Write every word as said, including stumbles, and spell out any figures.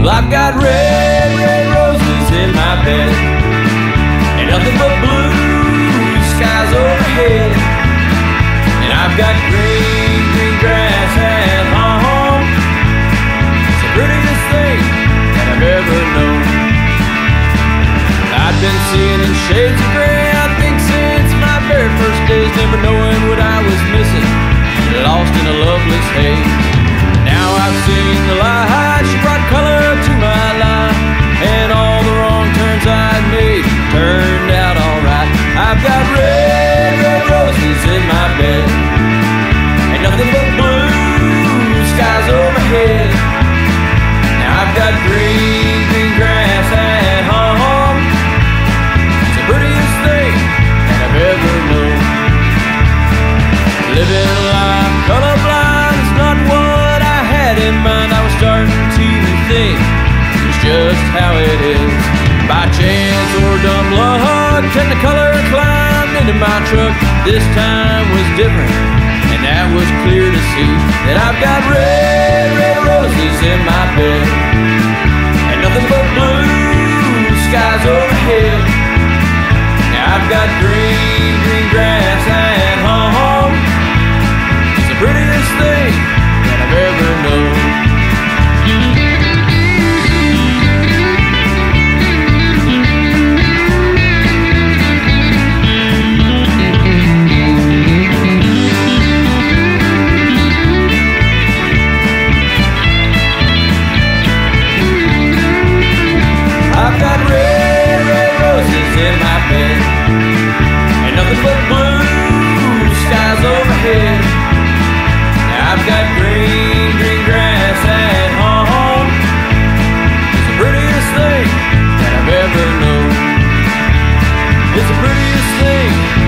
Well, I've got red, red roses in my bed, and nothing but blue skies overhead. And I've got green, green grass at home. It's the prettiest thing that I've ever known. I've been seeing in shades of gray, I think since my very first days, never knowing what I was missing, lost in a loveless haze. Now I've seen the light, she brought color to my life, and all the wrong turns I'd made turned out alright. I've got red, red roses in my bed, and nothing but blue skies overhead. Now I've got green, green grass at home. It's the prettiest thing that I've ever known. Living life colorblind is not what I had in mind. I was starting to think it's just how it is. By chance or dumb luck, Technicolor climbed into my truck. This time was different, and that was clear to see. That I've got red, red roses in my bed, and nothing but blue skies overhead. Now I've got green, green grass at home. It's the prettiest thing that I've ever known. I've got red, red roses in my bed, and nothing but blue skies overhead. Now I've got green, green grass at home. It's the prettiest thing that I've ever known. It's the prettiest thing